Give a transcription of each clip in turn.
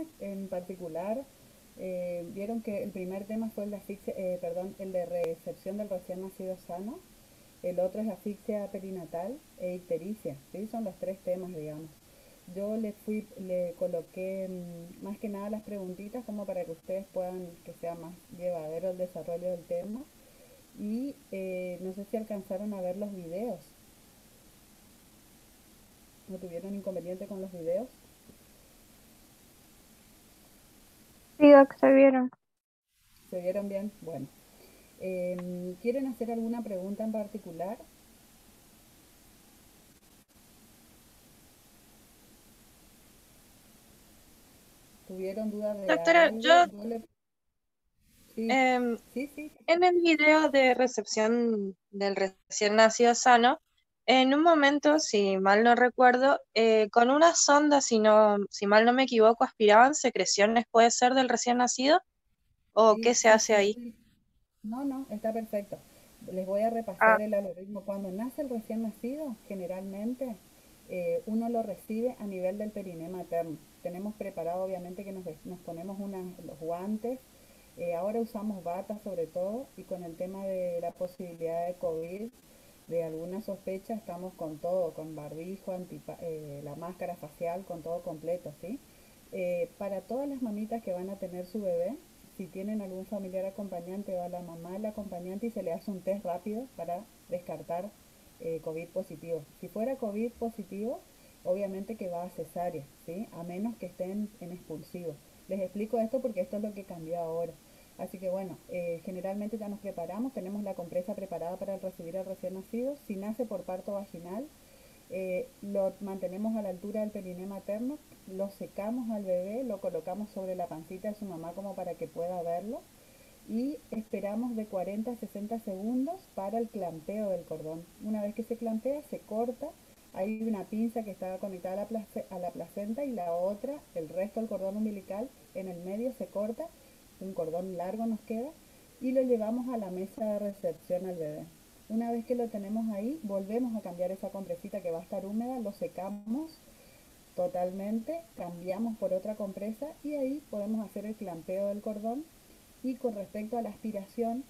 en particular, vieron que el primer tema fue el de asfixia, perdón, el de recepción del recién nacido sano, el otro es asfixia perinatal e ictericia, ¿sí? Son los tres temas, digamos. Yo le coloqué más que nada las preguntitas como para que ustedes puedan, que sea más llevadero el desarrollo del tema. Y no sé si alcanzaron a ver los videos. ¿No tuvieron inconveniente con los videos? Sí, Doc, se vieron. ¿Se vieron bien? Bueno. ¿Quieren hacer alguna pregunta en particular? ¿Tuvieron dudas de Doctora, algo? yo Sí, em, sí, sí. en el video de recepción del recién nacido sano, en un momento, si mal no recuerdo, con una sonda, si mal no me equivoco, aspiraban secreciones, ¿puede ser del recién nacido? ¿O qué Sí, se sí, hace sí, ahí? sí. No, no, está perfecto. Les voy a Ah, repasar el algoritmo. Cuando nace el recién nacido, generalmente uno lo recibe a nivel del periné materno. Tenemos preparado, obviamente, que nos ponemos los guantes. Ahora usamos batas sobre todo y con el tema de la posibilidad de COVID, de alguna sospecha, estamos con todo, con barbijo, la máscara facial, con todo completo, ¿sí? Para todas las mamitas que van a tener su bebé, si tienen algún familiar acompañante, va la mamá, el acompañante y se le hace un test rápido para descartar COVID positivo. Si fuera COVID positivo, obviamente que va a cesárea, ¿sí? A menos que estén en expulsivo. Les explico esto porque esto es lo que cambió ahora. Así que bueno, generalmente ya nos preparamos, tenemos la compresa preparada para recibir al recién nacido. Si nace por parto vaginal, lo mantenemos a la altura del periné materno, lo secamos al bebé, lo colocamos sobre la pancita de su mamá como para que pueda verlo y esperamos de 40 a 60 segundos para el clampeo del cordón. Una vez que se clampea, se corta. Hay una pinza que está conectada a la placenta y la otra, el resto del cordón umbilical, en el medio se corta, un cordón largo nos queda y lo llevamos a la mesa de recepción al bebé. Una vez que lo tenemos ahí, volvemos a cambiar esa compresita que va a estar húmeda, lo secamos totalmente, cambiamos por otra compresa y ahí podemos hacer el clampeo del cordón. Y con respecto a la aspiración,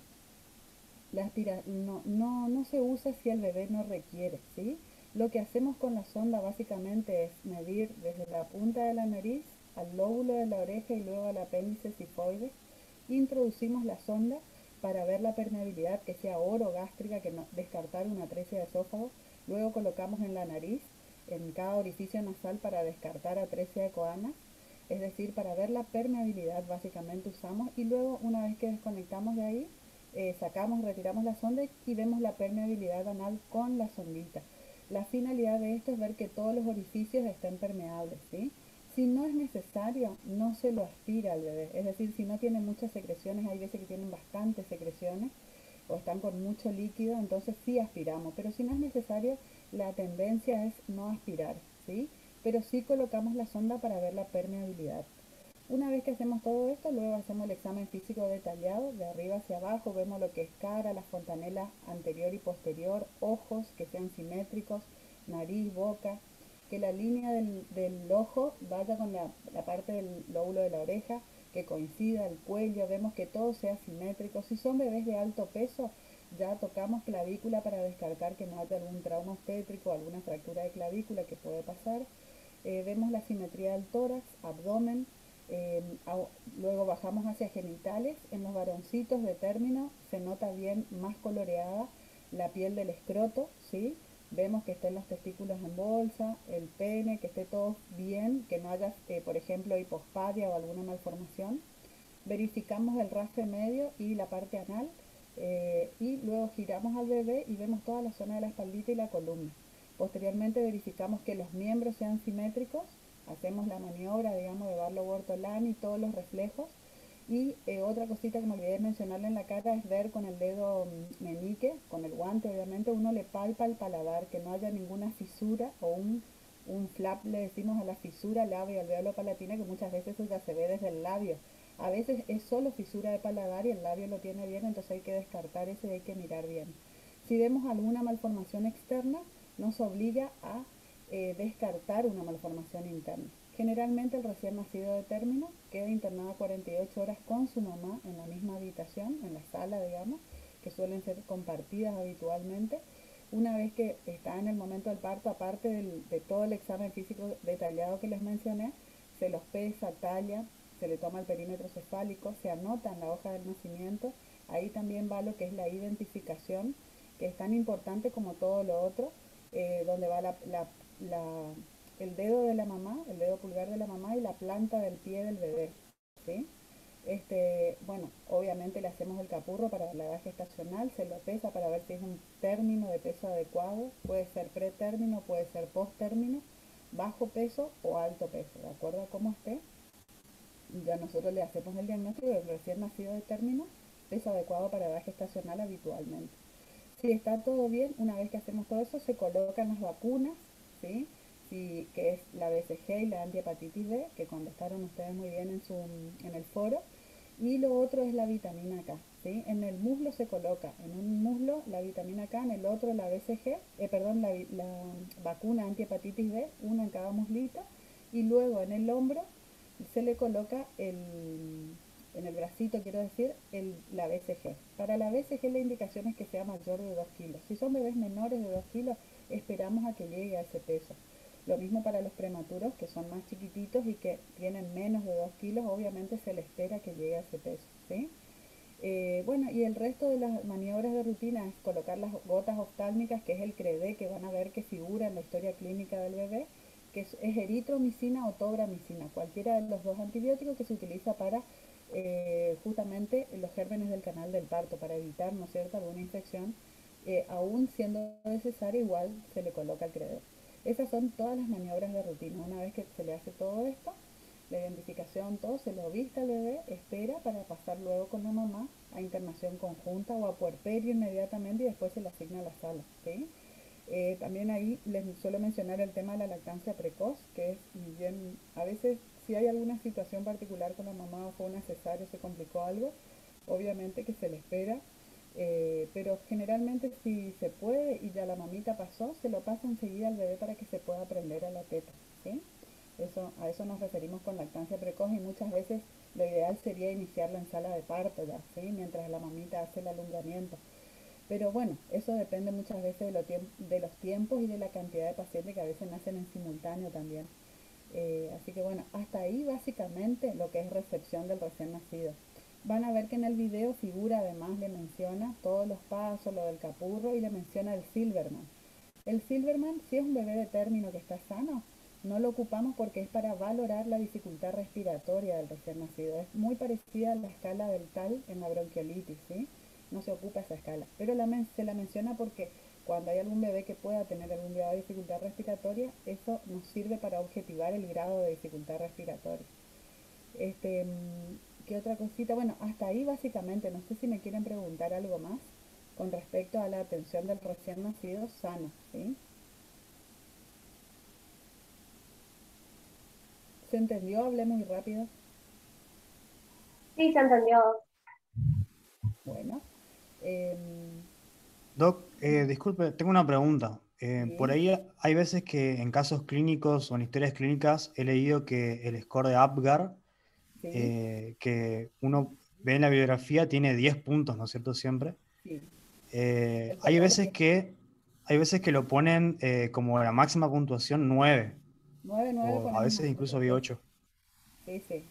no se usa si el bebé no requiere, ¿sí? Lo que hacemos con la sonda básicamente es medir desde la punta de la nariz al lóbulo de la oreja y luego al apéndice sifoide. Introducimos la sonda para ver la permeabilidad, que sea orogástrica, que no, descartar una atresia de esófago. Luego colocamos en la nariz, en cada orificio nasal para descartar atresia de coana, es decir, para ver la permeabilidad básicamente usamos y luego una vez que desconectamos de ahí, sacamos, retiramos la sonda y vemos la permeabilidad anal con la sondita. La finalidad de esto es ver que todos los orificios estén permeables, ¿sí? Si no es necesario, no se lo aspira al bebé. Es decir, si no tiene muchas secreciones, hay veces que tienen bastantes secreciones o están con mucho líquido, entonces sí aspiramos. Pero si no es necesario, la tendencia es no aspirar, ¿sí? Pero sí colocamos la sonda para ver la permeabilidad. Una vez que hacemos todo esto, luego hacemos el examen físico detallado, de arriba hacia abajo, vemos lo que es cara, la fontanela anterior y posterior, ojos que sean simétricos, nariz, boca, que la línea del ojo vaya con la parte del lóbulo de la oreja, que coincida el cuello, vemos que todo sea simétrico. Si son bebés de alto peso, ya tocamos clavícula para descartar que no haya algún trauma obstétrico, alguna fractura de clavícula que puede pasar. Vemos la simetría del tórax, abdomen, eh, luego bajamos hacia genitales. En los varoncitos de término se nota bien más coloreada la piel del escroto, ¿sí? Vemos que estén los testículos en bolsa, el pene, que esté todo bien, que no haya, por ejemplo, hipospadia o alguna malformación. Verificamos el rastre medio y la parte anal y luego giramos al bebé y vemos toda la zona de la espaldita y la columna. Posteriormente verificamos que los miembros sean simétricos, hacemos la maniobra, digamos, de Barlow Bortolani y todos los reflejos. Y otra cosita que me olvidé de mencionarle en la cara es ver con el dedo meñique, con el guante obviamente, uno le palpa el paladar, que no haya ninguna fisura o un flap, le decimos a la fisura labio alveolo palatina, que muchas veces eso ya se ve desde el labio. A veces es solo fisura de paladar y el labio lo tiene bien, entonces hay que descartar eso y hay que mirar bien. Si vemos alguna malformación externa, nos obliga a descartar una malformación interna. Generalmente el recién nacido de término queda internado 48 horas con su mamá en la misma habitación, en la sala, digamos, que suelen ser compartidas habitualmente. Una vez que está en el momento del parto, aparte de todo el examen físico detallado que les mencioné, se los pesa, talla, se le toma el perímetro cefálico, se anota en la hoja del nacimiento. Ahí también va lo que es la identificación, que es tan importante como todo lo otro, donde va el dedo de la mamá, el dedo pulgar de la mamá y la planta del pie del bebé, ¿sí? Bueno, obviamente le hacemos el capurro para la edad gestacional, se lo pesa para ver si es un término de peso adecuado, puede ser pretérmino, puede ser posttérmino, bajo peso o alto peso, de acuerdo a cómo esté. Ya nosotros le hacemos el diagnóstico del recién nacido de término, peso adecuado para edad gestacional habitualmente. Si está todo bien, una vez que hacemos todo eso, se colocan las vacunas, ¿sí? Sí, que es la BCG y la antihepatitis B, que contestaron ustedes muy bien en el foro. Y lo otro es la vitamina K, ¿sí? En el muslo se coloca, en un muslo la vitamina K, en el otro la BCG, la vacuna antihepatitis B, una en cada muslito. Y luego en el hombro se le coloca en el bracito, quiero decir, la BCG. Para la BCG la indicación es que sea mayor de 2 kilos. Si son bebés menores de 2 kilos, esperamos a que llegue a ese peso. Lo mismo para los prematuros, que son más chiquititos y que tienen menos de 2 kilos, obviamente se le espera que llegue a ese peso, ¿sí? Bueno, y el resto de las maniobras de rutina es colocar las gotas oftálmicas, que es el CREDE, que van a ver que figura en la historia clínica del bebé, que es eritromicina o tobramicina, cualquiera de los dos antibióticos que se utiliza para justamente los gérmenes del canal del parto, para evitar, ¿no es cierto?, alguna infección. Aún siendo necesario, igual se le coloca el CREDE. Esas son todas las maniobras de rutina. Una vez que se le hace todo esto, la identificación, todo, se lo viste al bebé, espera para pasar luego con la mamá a internación conjunta o a puerperio inmediatamente y después se le asigna a la sala, ¿sí? También ahí les suelo mencionar el tema de la lactancia precoz, que es bien, a veces si hay alguna situación particular con la mamá o fue una cesárea, se complicó algo, obviamente que se le espera, pero generalmente si se puede y ya la mamita pasó, se lo pasa enseguida al bebé para que se pueda prender a la teta, ¿sí? A eso nos referimos con lactancia precoz y muchas veces lo ideal sería iniciarlo en sala de parto ya, ¿sí? Mientras la mamita hace el alumbramiento. Pero bueno, eso depende muchas veces de los tiempos y de la cantidad de pacientes que a veces nacen en simultáneo también. Así que bueno, hasta ahí básicamente lo que es recepción del recién nacido. Van a ver que en el video figura, además le menciona todos los pasos, lo del capurro y le menciona el Silverman. El Silverman, si es un bebé de término que está sano, no lo ocupamos porque es para valorar la dificultad respiratoria del recién nacido. Es muy parecida a la escala del TAL en la bronquiolitis, ¿sí? No se ocupa esa escala. Pero se la menciona porque cuando hay algún bebé que pueda tener algún grado de dificultad respiratoria, eso nos sirve para objetivar el grado de dificultad respiratoria. ¿Qué otra cosita? Bueno, hasta ahí básicamente. No sé si me quieren preguntar algo más con respecto a la atención del recién nacido sano, ¿sí? ¿Se entendió? Hablé muy rápido. Sí, se entendió. Bueno, em, Doc, disculpe, tengo una pregunta. Por sí, ahí hay veces que en casos clínicos o en historias clínicas he leído que el score de Apgar, sí, que uno ve en la bibliografía, tiene 10 puntos, ¿no es cierto? Siempre. sí. Eh, El hay color veces que que, hay veces que lo ponen como la máxima puntuación 9, 9 o a ponemos veces incluso nosotros, vi sí. 8. Sí, sí.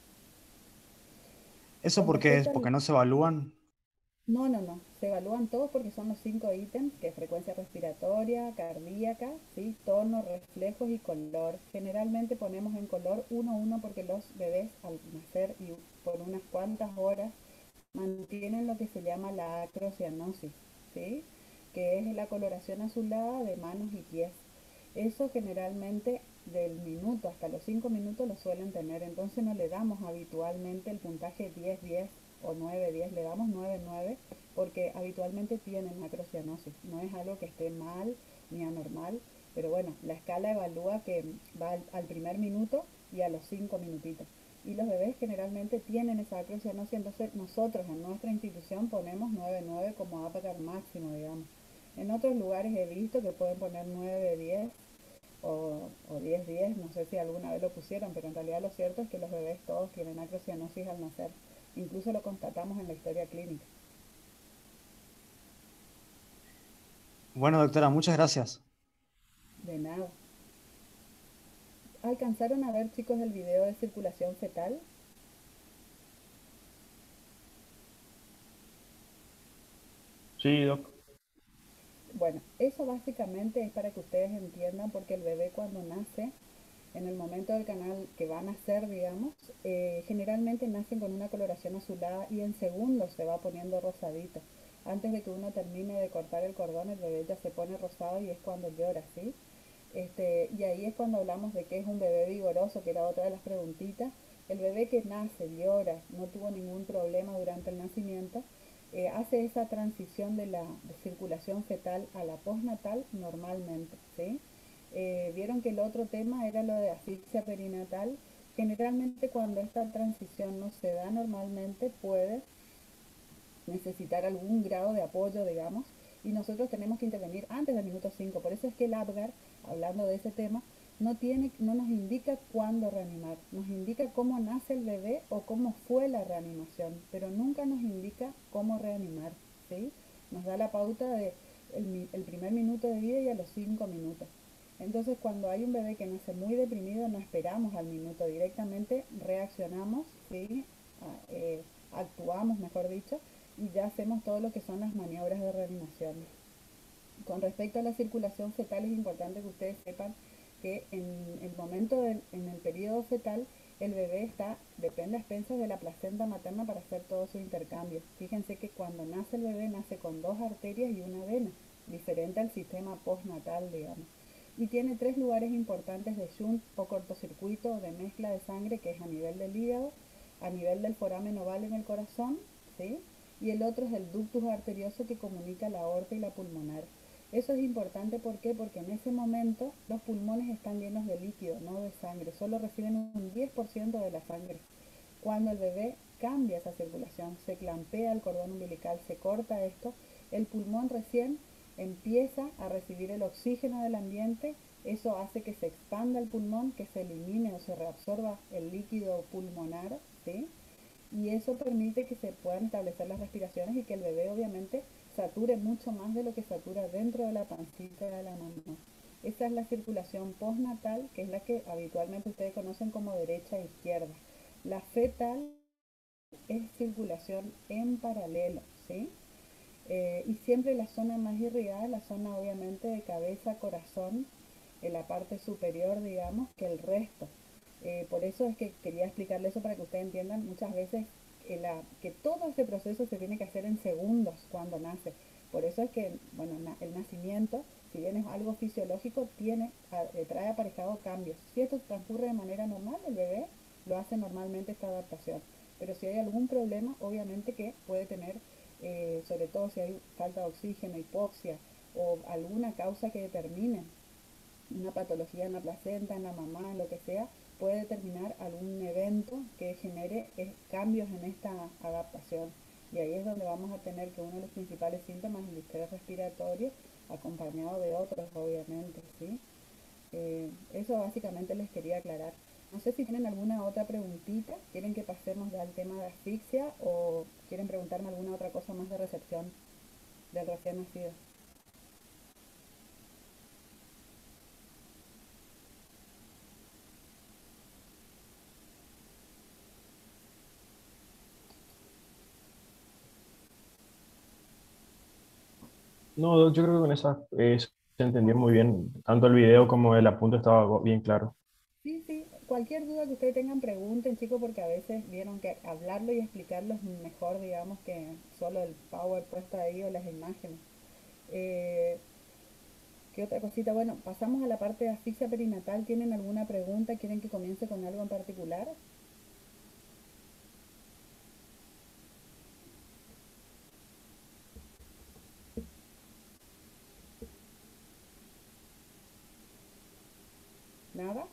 ¿Eso Con por qué es? respecto ¿Porque al... no se evalúan? No, no, no. Se evalúan todos porque son los 5 ítems, que es frecuencia respiratoria, cardíaca, ¿sí? Tono, reflejos y color. Generalmente ponemos en color 1-1 porque los bebés al nacer y por unas cuantas horas mantienen lo que se llama la acrocianosis, ¿sí? Que es la coloración azulada de manos y pies. Eso generalmente del minuto hasta los 5 minutos lo suelen tener, entonces no le damos habitualmente el puntaje 10-10 o 9-10, le damos 9-9 porque habitualmente tienen acrocianosis, no es algo que esté mal ni anormal, pero bueno, la escala evalúa que va al primer minuto y a los 5 minutitos. Y los bebés generalmente tienen esa acrocianosis, entonces nosotros en nuestra institución ponemos 9-9 como Apgar máximo, digamos. En otros lugares he visto que pueden poner 9-10, o 10-10, no sé si alguna vez lo pusieron, pero en realidad lo cierto es que los bebés todos tienen acrocianosis al nacer. Incluso lo constatamos en la historia clínica. Bueno, doctora, muchas gracias. De nada. ¿Alcanzaron a ver, chicos, el video de circulación fetal? Sí, doc. Bueno, eso básicamente es para que ustedes entiendan porque el bebé cuando nace, en el momento del canal que va a nacer, digamos, generalmente nacen con una coloración azulada y en segundos se va poniendo rosadito. Antes de que uno termine de cortar el cordón, el bebé ya se pone rosado y es cuando llora, ¿sí? Y ahí es cuando hablamos de que es un bebé vigoroso, que era otra de las preguntitas. El bebé que nace, llora, no tuvo ningún problema durante el nacimiento, hace esa transición de circulación fetal a la postnatal normalmente, ¿sí? Vieron que el otro tema era lo de asfixia perinatal. Generalmente cuando esta transición no se da normalmente puede necesitar algún grado de apoyo, digamos, y nosotros tenemos que intervenir antes del minuto 5. Por eso es que el APGAR, hablando de ese tema, no nos indica cuándo reanimar, nos indica cómo nace el bebé o cómo fue la reanimación, pero nunca nos indica cómo reanimar, ¿sí? Nos da la pauta de el primer minuto de vida y a los 5 minutos. Entonces, cuando hay un bebé que nace muy deprimido, no esperamos al minuto, directamente reaccionamos, ¿sí? Actuamos, mejor dicho, y ya hacemos todo lo que son las maniobras de reanimación. Con respecto a la circulación fetal, es importante que ustedes sepan que en el momento, en el periodo fetal, el bebé depende a expensas de la placenta materna para hacer todo su intercambio. Fíjense que cuando nace el bebé, nace con 2 arterias y una vena, diferente al sistema postnatal, digamos. Y tiene 3 lugares importantes de shunt o cortocircuito o de mezcla de sangre, que es a nivel del hígado, a nivel del foramen oval en el corazón, ¿sí? Y el otro es el ductus arterioso que comunica la aorta y la pulmonar. Eso es importante, ¿por qué? Porque en ese momento los pulmones están llenos de líquido, no de sangre, solo reciben un 10% de la sangre. Cuando el bebé cambia esa circulación, se clampea el cordón umbilical, se corta esto, el pulmón recién empieza a recibir el oxígeno del ambiente, eso hace que se expanda el pulmón, que se elimine o se reabsorba el líquido pulmonar, ¿sí? Y eso permite que se puedan establecer las respiraciones y que el bebé obviamente sature mucho más de lo que satura dentro de la pancita de la mamá. Esa es la circulación postnatal, que es la que habitualmente ustedes conocen como derecha e izquierda. La fetal es circulación en paralelo, ¿sí? Y siempre la zona más irrigada, la zona obviamente de cabeza, corazón, en la parte superior, digamos, que el resto. Por eso es que quería explicarle eso para que ustedes entiendan muchas veces que todo ese proceso se tiene que hacer en segundos cuando nace. Por eso es que, bueno, el nacimiento, si bien es algo fisiológico, trae aparejado cambios. Si esto transcurre de manera normal, el bebé lo hace normalmente esta adaptación. Pero si hay algún problema, obviamente que puede tener, sobre todo si hay falta de oxígeno, hipoxia o alguna causa que determine una patología en la placenta, en la mamá, en lo que sea, puede determinar algún evento que genere cambios en esta adaptación. Y ahí es donde vamos a tener que uno de los principales síntomas es el distrés respiratorio, acompañado de otros, obviamente, ¿sí? Eso básicamente les quería aclarar. No sé si tienen alguna otra preguntita, quieren que pasemos ya al tema de asfixia o quieren preguntarme alguna otra cosa más de recepción del recién nacido. No, doc, yo creo que con esa se entendió muy bien. Tanto el video como el apunte estaba bien claro. Sí, sí, cualquier duda que ustedes tengan, pregunten, chicos, porque a veces vieron que hablarlo y explicarlo es mejor, digamos, que solo el power puesto ahí o las imágenes. Eh, ¿Qué otra cosita? Bueno, pasamos a la parte de asfixia perinatal. ¿Tienen alguna pregunta? ¿Quieren que comience con algo en particular? ¿Nada?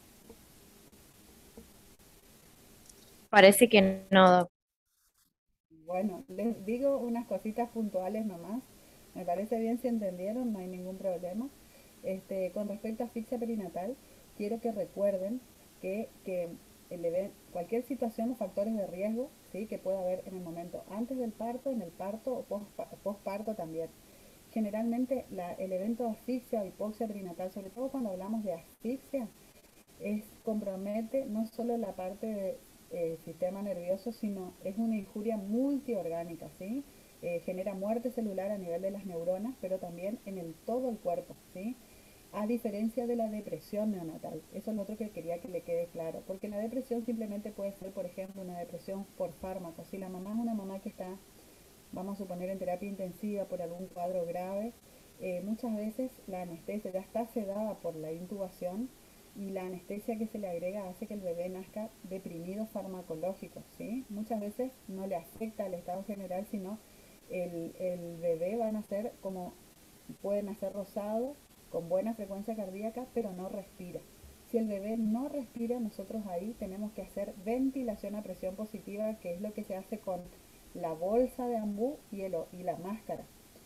Parece que no, doc. Bueno, les digo unas cositas puntuales nomás. Me parece bien si entendieron, no hay ningún problema. Con respecto a asfixia perinatal, quiero que recuerden que cualquier situación o factores de riesgo, ¿sí?, que pueda haber en el momento antes del parto, en el parto o postparto también. Generalmente el evento de asfixia o hipoxia perinatal, sobre todo cuando hablamos de asfixia, compromete no solo la parte del sistema nervioso, sino es una injuria multiorgánica, ¿sí? Genera muerte celular a nivel de las neuronas, pero también en todo el cuerpo, ¿sí? A diferencia de la depresión neonatal. Eso es lo otro que quería que le quede claro, porque la depresión simplemente puede ser, por ejemplo, una depresión por fármaco. Si la mamá es una mamá que está, vamos a suponer, en terapia intensiva por algún cuadro grave, muchas veces la anestesia ya está sedada por la intubación y la anestesia que se le agrega hace que el bebé nazca deprimido farmacológico, ¿sí? Muchas veces no le afecta al estado general, sino el bebé va a nacer como, puede nacer rosado, con buena frecuencia cardíaca, pero no respira. Si el bebé no respira, nosotros ahí tenemos que hacer ventilación a presión positiva, que es lo que se hace con la bolsa de ambú y la máscara.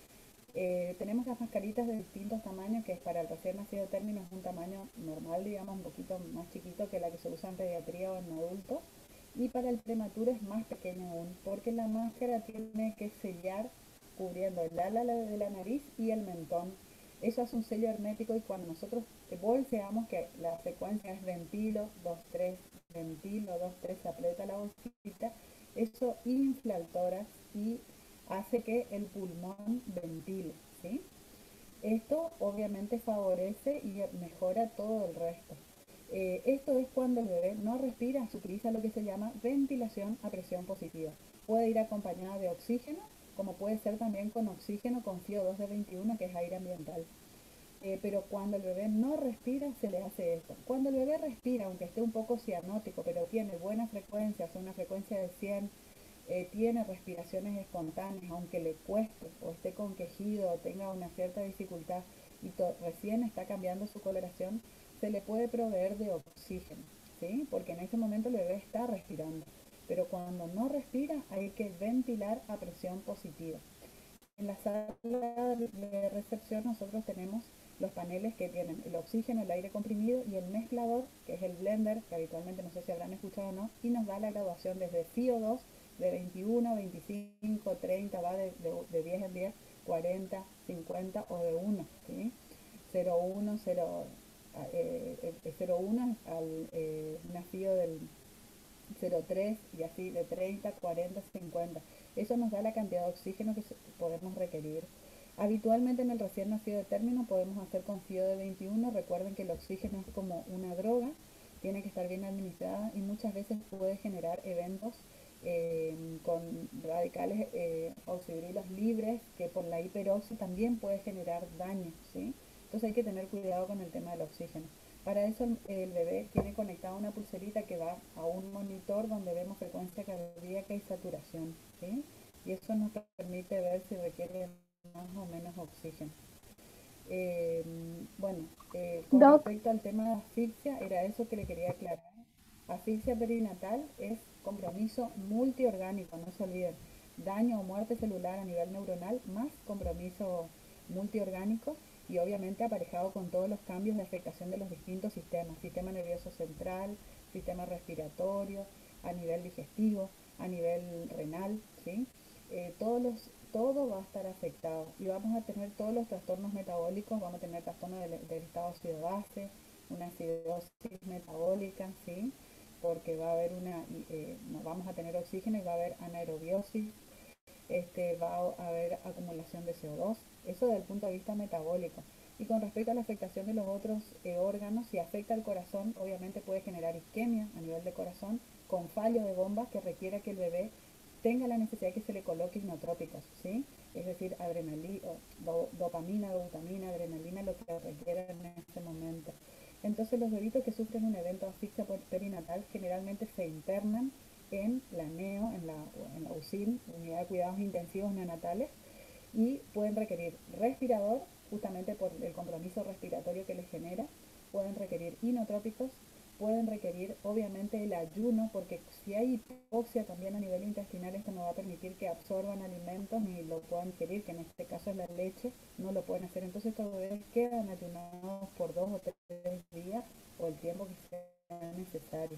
Tenemos las mascaritas de distintos tamaños, que es para el recién nacido término es un tamaño normal, digamos, un poquito más chiquito que la que se usa en pediatría o en adultos, y para el prematuro es más pequeño aún, porque la máscara tiene que sellar cubriendo el ala de la nariz y el mentón. Eso hace un sello hermético, y cuando nosotros bolseamos, que la frecuencia es ventilo, 2-3, ventilo, 2-3, se aprieta la bolsita, eso infla el tórax y hace que el pulmón ventile, ¿sí? Esto obviamente favorece y mejora todo el resto. Esto es cuando el bebé no respira, se utiliza lo que se llama ventilación a presión positiva. Puede ir acompañada de oxígeno, como puede ser también con oxígeno con FiO2 de 21, que es aire ambiental. Pero cuando el bebé no respira, se le hace esto. Cuando el bebé respira, aunque esté un poco cianótico, pero tiene buena frecuencia, o sea, una frecuencia de 100, tiene respiraciones espontáneas, aunque le cueste o esté con quejido o tenga una cierta dificultad y recién está cambiando su coloración, se le puede proveer de oxígeno, ¿sí? Porque en ese momento el bebé está respirando. Pero cuando no respira, hay que ventilar a presión positiva. En la sala de recepción nosotros tenemos los paneles que tienen el oxígeno, el aire comprimido y el mezclador, que es el blender, que habitualmente no sé si habrán escuchado o no, y nos da la graduación desde FiO2 de 21, 25, 30, va de 10 en 10, 40, 50 o de 1, ¿sí? 0,1, 0,1 al una FiO del 0,3 y así de 30, 40, 50. Eso nos da la cantidad de oxígeno que podemos requerir. Habitualmente en el recién nacido de término podemos hacer con FiO de 21. Recuerden que el oxígeno es como una droga, tiene que estar bien administrada y muchas veces puede generar eventos con radicales oxidrilos libres, que por la hiperoxia también puede generar daño, ¿sí? Entonces hay que tener cuidado con el tema del oxígeno. Para eso el bebé tiene conectada una pulserita que va a un monitor donde vemos frecuencia cardíaca y saturación, ¿sí? Y eso nos permite ver si requiere más o menos oxígeno. Bueno, con Doc, respecto al tema de asfixia, era eso que le quería aclarar. Asfixia perinatal es compromiso multiorgánico, no se olviden. Daño o muerte celular a nivel neuronal más compromiso multiorgánico, y obviamente aparejado con todos los cambios de afectación de los distintos sistemas, sistema nervioso central, sistema respiratorio, a nivel digestivo, a nivel renal, ¿sí? Todo va a estar afectado y vamos a tener todos los trastornos metabólicos, vamos a tener trastornos del estado ácido base, una acidosis metabólica, ¿sí? Porque va a haber no vamos a tener oxígeno y va a haber anaerobiosis, va a haber acumulación de CO2, eso desde el punto de vista metabólico. Y con respecto a la afectación de los otros órganos, si afecta al corazón, obviamente puede generar isquemia a nivel de corazón, con fallo de bombas que requiera que el bebé tenga la necesidad de que se le coloque hipnotrópicos, ¿sí? Es decir, dopamina, glutamina, adrenalina, lo que requiera en ese momento. Entonces los bebitos que sufren un evento de asfixia perinatal generalmente se internan en la NEO, en la UCIN, Unidad de Cuidados Intensivos Neonatales, y pueden requerir respirador, justamente por el compromiso respiratorio que les genera, pueden requerir inotrópicos, pueden requerir obviamente el ayuno, porque si hay hipoxia también a nivel intestinal, esto no va a permitir que absorban alimentos ni lo puedan ingerir, que en este caso es la leche, no lo pueden hacer. Entonces estos bebés quedan ayunados por 2 o 3 días o el tiempo que sea necesario.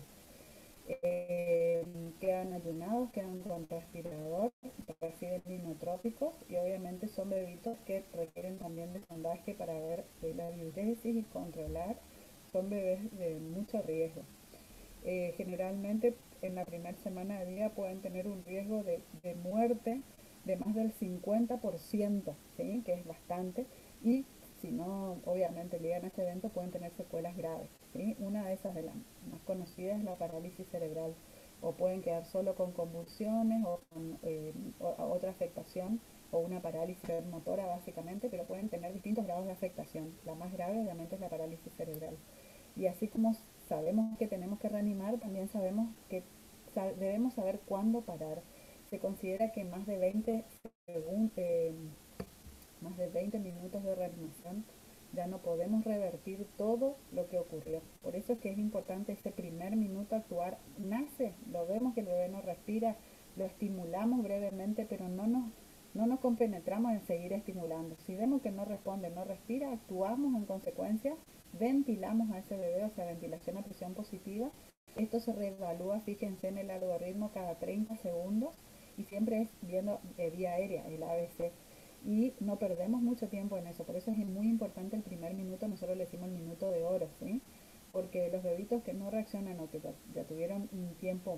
Quedan ayunados, quedan con respirador, reciben inotrópicos y obviamente son bebitos que requieren también de sondaje para ver la diuresis y controlar. Son bebés de mucho riesgo. Generalmente en la primera semana de vida pueden tener un riesgo de muerte de más del 50%, ¿sí? Que es bastante, y si no, obviamente llegan a este evento pueden tener secuelas graves, ¿sí? Una de esas de las más conocidas es la parálisis cerebral, o pueden quedar solo con convulsiones o con otra afectación, o una parálisis motora básicamente, pero pueden tener distintos grados de afectación. La más grave obviamente es la parálisis cerebral. Y así como sabemos que tenemos que reanimar, también sabemos que debemos saber cuándo parar. Se considera que más de 20 minutos de reanimación ya no podemos revertir todo lo que ocurrió. Por eso es que es importante ese primer minuto actuar. Nace, lo vemos que el bebé no respira, lo estimulamos brevemente, pero no nos compenetramos en seguir estimulando. Si vemos que no responde, no respira, actuamos en consecuencia, ventilamos a ese bebé, o sea, ventilación a presión positiva. Esto se reevalúa, fíjense en el algoritmo, cada 30 segundos, y siempre es viendo vía aérea, el ABC. Y no perdemos mucho tiempo en eso, por eso es muy importante el primer minuto, nosotros le decimos el minuto de oro, ¿sí? Porque los bebitos que no reaccionan o que ya tuvieron un tiempo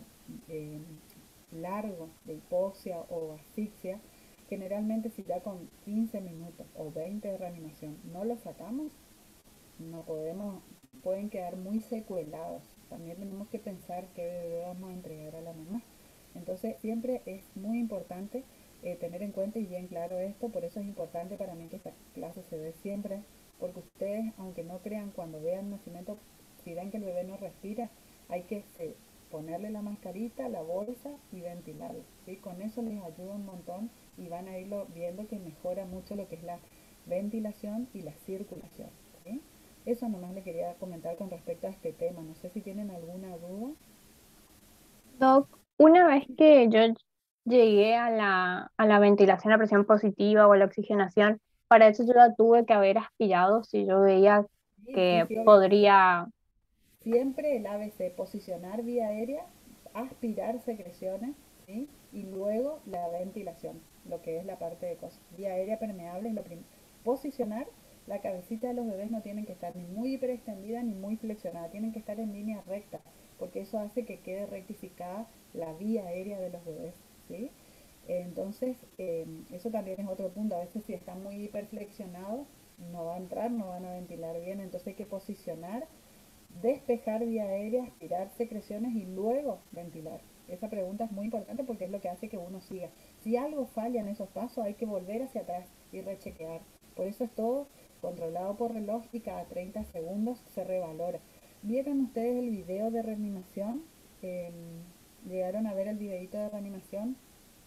largo de hipoxia o asfixia, generalmente si ya con 15 minutos o 20 de reanimación no lo sacamos, no podemos, pueden quedar muy secuelados. También tenemos que pensar qué bebé vamos a entregar a la mamá. Entonces siempre es muy importante tener en cuenta y bien claro esto. Por eso es importante para mí que esta clase se dé siempre, porque ustedes, aunque no crean, cuando vean el nacimiento, si ven que el bebé no respira, hay que ponerle la mascarita, la bolsa y ventilarlo, ¿sí? Con eso les ayuda un montón y van a irlo viendo que mejora mucho lo que es la ventilación y la circulación, ¿sí? Eso nomás les quería comentar con respecto a este tema. No sé si tienen alguna duda. Doc, una vez que yo llegué a la ventilación a presión positiva o a la oxigenación, para eso yo la tuve que haber aspirado si yo veía Sí, sí, que sí, obviamente. podría. Siempre el ABC, posicionar vía aérea, aspirar secreciones, ¿sí? Y luego la ventilación, lo que es la parte de cosas. Vía aérea permeable es lo primero. Posicionar, la cabecita de los bebés no tienen que estar ni muy hiperextendida ni muy flexionada, tienen que estar en línea recta, porque eso hace que quede rectificada la vía aérea de los bebés, ¿sí? Entonces, eso también es otro punto. A veces si están muy hiperflexionados, no va a entrar, no van a ventilar bien, entonces hay que posicionar, despejar vía aérea, aspirar secreciones y luego ventilar. Esa pregunta es muy importante porque es lo que hace que uno siga. Si algo falla en esos pasos, hay que volver hacia atrás y rechequear. Por eso es todo controlado por reloj y cada 30 segundos se revalora. ¿Vieron ustedes el video de reanimación? ¿Llegaron a ver el videito de reanimación?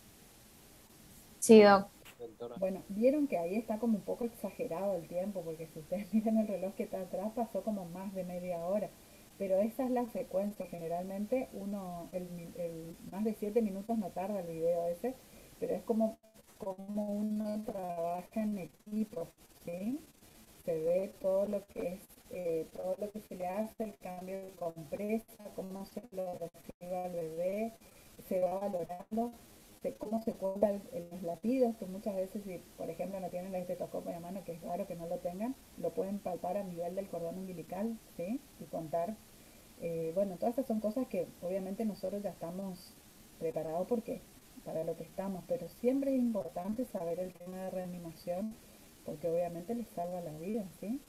Sí, Doc. Bueno, vieron que ahí está como un poco exagerado el tiempo, porque si ustedes miran el reloj que está atrás, pasó como más de media hora. Pero esa es la secuencia. Generalmente más de 7 minutos no tarda el video ese, pero es como uno trabaja en equipo, ¿sí? Se ve todo lo que es, todo lo que se le hace, el cambio de compresa, cómo se lo recibe al bebé, se va valorando cómo se cuentan los latidos, que muchas veces si por ejemplo no tienen el estetoscopio en la mano, que es raro que no lo tengan, lo pueden palpar a nivel del cordón umbilical, ¿sí? Y contar. Bueno, todas estas son cosas que obviamente nosotros ya estamos preparados porque para lo que estamos, pero siempre es importante saber el tema de reanimación porque obviamente les salva la vida, ¿sí?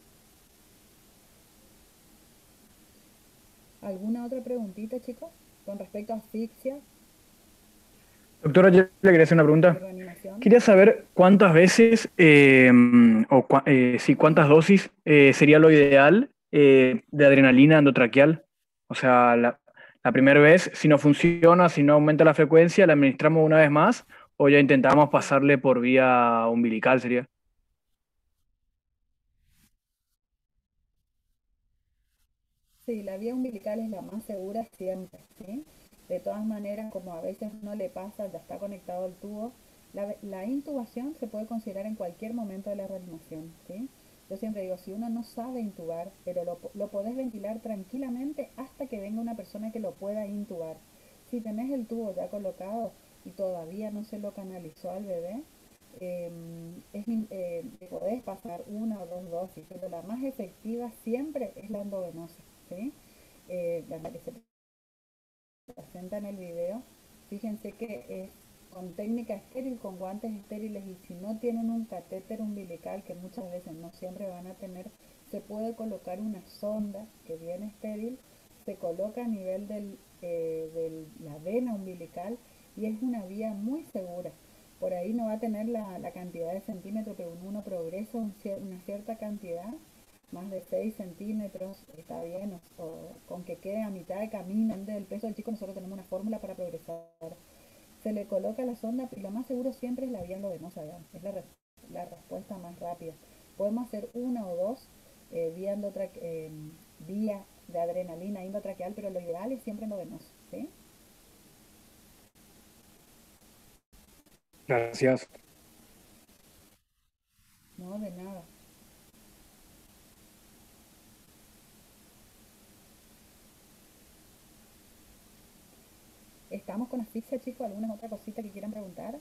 ¿Alguna otra preguntita, chicos? Con respecto a asfixia Doctora, yo le quería hacer una y pregunta. reanimación. Quería saber cuántas veces sí, cuántas dosis sería lo ideal de adrenalina endotraqueal. O sea, la primera vez, si no funciona, si no aumenta la frecuencia, la administramos una vez más o ya intentamos Sí. pasarle por vía umbilical, sería. Sí, la vía umbilical es la más segura siempre, ¿sí? De todas maneras, como a veces no le pasa, ya está conectado el tubo, la intubación se puede considerar en cualquier momento de la reanimación, ¿sí? Yo siempre digo, si uno no sabe intubar, pero lo podés ventilar tranquilamente hasta que venga una persona que lo pueda intubar. Si tenés el tubo ya colocado y todavía no se lo canalizó al bebé, podés pasar una o dos dosis, pero la más efectiva siempre es la endovenosa, ¿sí? La que se presenta en el video, fíjense que es con técnica estéril, con guantes estériles, y si no tienen un catéter umbilical, que muchas veces no siempre van a tener, se puede colocar una sonda que viene estéril, se coloca a nivel de la vena umbilical y es una vía muy segura. Por ahí no va a tener la cantidad de centímetros, pero uno progresa una cierta cantidad, más de 6 centímetros, está bien, o con que quede a mitad de camino del peso del chico, nosotros tenemos una fórmula para progresar. Se le coloca la sonda y lo más seguro siempre es la vía endovenosa, es la respuesta más rápida. Podemos hacer una o dos vía de adrenalina endotraqueal, pero lo ideal es siempre endovenoso, ¿sí? Gracias. No, de nada. Estamos con asfixia, chicos. ¿Alguna otra cosita que quieran preguntar?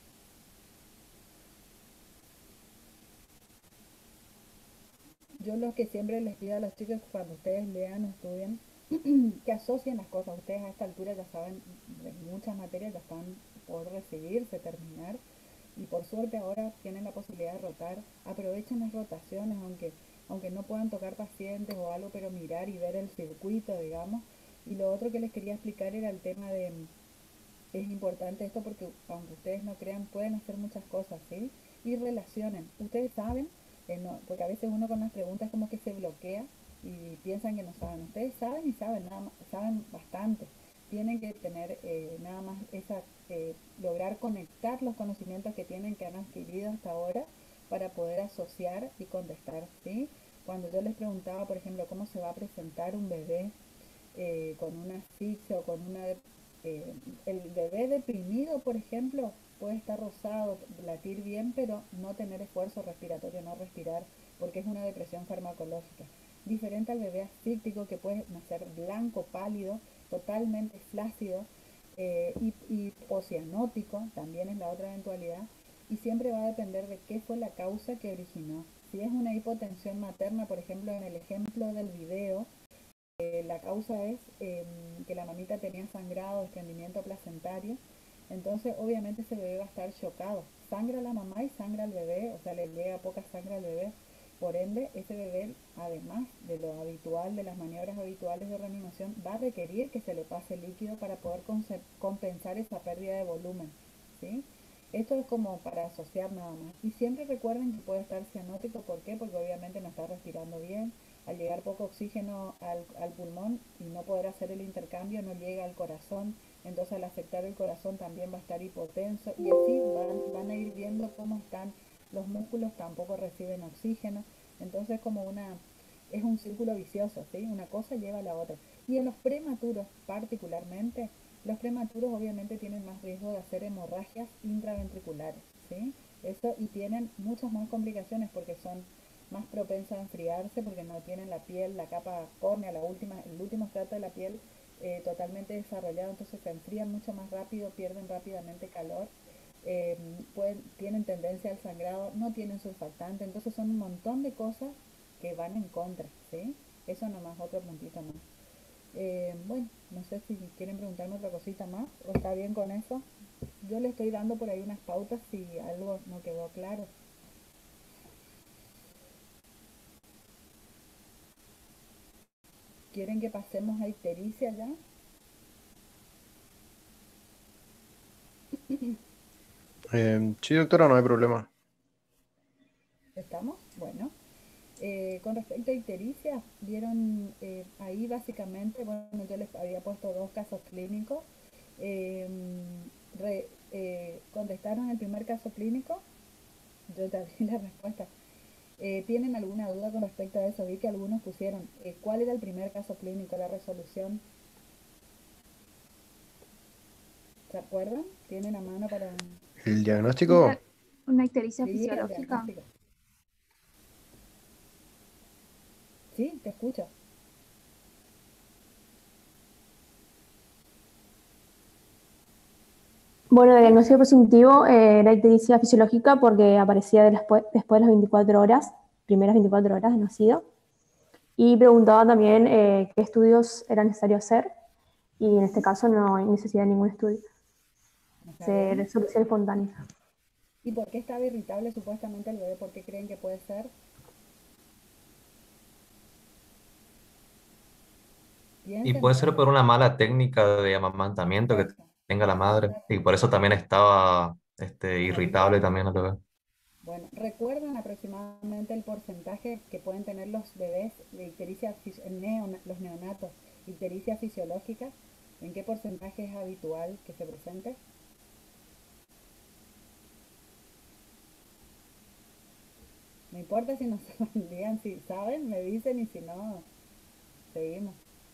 Yo lo que siempre les pido a los chicos cuando ustedes lean o estudien, que asocien las cosas. Ustedes a esta altura ya saben, de muchas materias ya están por recibirse, terminar, y por suerte ahora tienen la posibilidad de rotar. Aprovechen las rotaciones, aunque no puedan tocar pacientes o algo, pero mirar y ver el circuito, digamos. Y lo otro que les quería explicar era el tema de, es importante esto porque aunque ustedes no crean, pueden hacer muchas cosas, ¿sí? Y relacionen. Ustedes saben, porque a veces uno con las preguntas como que se bloquea y piensan que no saben. Ustedes saben y saben, nada más, saben bastante. Tienen que tener nada más lograr conectar los conocimientos que tienen, que han adquirido hasta ahora, para poder asociar y contestar, ¿sí? Cuando yo les preguntaba, por ejemplo, cómo se va a presentar un bebé con una asfixia o con una... el bebé deprimido, por ejemplo, puede estar rosado, latir bien, pero no tener esfuerzo respiratorio, no respirar, porque es una depresión farmacológica. Diferente al bebé asfíctico, que puede nacer blanco, pálido, totalmente flácido, y ocianótico, también es la otra eventualidad, y siempre va a depender de qué fue la causa que originó. Si es una hipotensión materna, por ejemplo, en el ejemplo del video, la causa es que la mamita tenía sangrado, desprendimiento placentario, entonces obviamente ese bebé va a estar chocado. Sangra la mamá y sangra al bebé, o sea, le llega poca sangre al bebé. Por ende, ese bebé, además de lo habitual, de las maniobras habituales de reanimación, va a requerir que se le pase líquido para poder compensar esa pérdida de volumen, ¿sí? Esto es como para asociar nada más. Y siempre recuerden que puede estar cianótico. ¿Por qué? Porque obviamente no está respirando bien. Al llegar poco oxígeno al pulmón y no poder hacer el intercambio, no llega al corazón. Entonces al afectar el corazón también va a estar hipotenso. Y así van a ir viendo cómo están los músculos, tampoco reciben oxígeno. Entonces es un círculo vicioso, ¿sí? Una cosa lleva a la otra. Y en los prematuros particularmente, los prematuros obviamente tienen más riesgo de hacer hemorragias intraventriculares, ¿sí? Eso, y tienen muchas más complicaciones porque son más propensos a enfriarse, porque no tienen la piel, la capa córnea, el último estrato de la piel totalmente desarrollado, entonces se enfrían mucho más rápido, pierden rápidamente calor, tienen tendencia al sangrado, no tienen surfactante, entonces son un montón de cosas que van en contra, ¿sí? Eso nomás, otro puntito más. Bueno, no sé si quieren preguntarme otra cosita más o está bien con eso. Yo le estoy dando por ahí unas pautas si algo no quedó claro. ¿Quieren que pasemos a ictericia ya? Sí, doctora, no hay problema. ¿Estamos? Bueno. Con respecto a ictericia, vieron ahí básicamente, bueno, yo les había puesto dos casos clínicos. Eh, contestaron el primer caso clínico, yo ya vi la respuesta. ¿Tienen alguna duda con respecto a eso? Vi que algunos pusieron, ¿cuál era el primer caso clínico, la resolución? ¿Se acuerdan? ¿Tienen a mano para...? ¿El diagnóstico? Una ictericia Sí, el fisiológica. diagnóstico. Sí, te escucho. Bueno, el diagnóstico positivo era ictericia fisiológica porque aparecía después de las 24 horas, primeras 24 horas de nacido. Y preguntaba también qué estudios era necesario hacer. Y en este caso no hay necesidad de ningún estudio. ¿Está bien? Resolución espontánea. ¿Y por qué estaba irritable supuestamente el bebé? ¿Por qué creen que puede ser? Y Piensen puede por ser por una mala técnica de amamantamiento que supuesto. tenga la madre, y por eso también estaba irritable también el bebé. Bueno, ¿recuerdan aproximadamente el porcentaje que pueden tener los bebés de ictericia, los neonatos, ictericia fisiológica? ¿En qué porcentaje es habitual que se presente? No importa si no saben, digan si saben, me dicen, y si no, seguimos.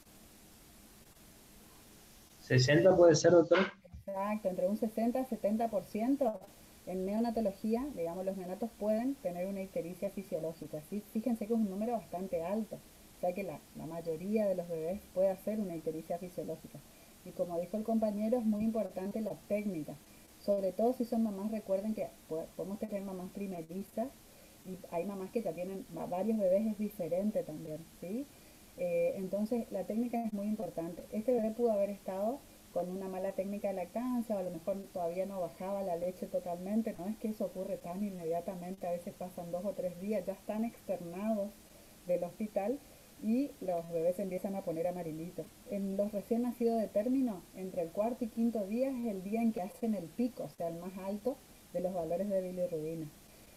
60 puede ser, doctor. Exacto, entre un 60 y 70% en neonatología, digamos, los neonatos pueden tener una ictericia fisiológica. ¿Sí? Fíjense que es un número bastante alto, o sea que la mayoría de los bebés puede hacer una ictericia fisiológica. Y como dijo el compañero, es muy importante la técnica, sobre todo si son mamás. Recuerden que podemos tener mamás primerizas y hay mamás que ya tienen varios bebés, es diferente también, ¿sí? Entonces la técnica es muy importante. Este bebé pudo haber estado con una mala técnica de lactancia, o a lo mejor todavía no bajaba la leche totalmente. No es que eso ocurre tan inmediatamente, a veces pasan 2 o 3 días, ya están externados del hospital y los bebés empiezan a poner amarilitos. En los recién nacidos de término, entre el cuarto y quinto día es el día en que hacen el pico, o sea, el más alto de los valores de bilirrubina.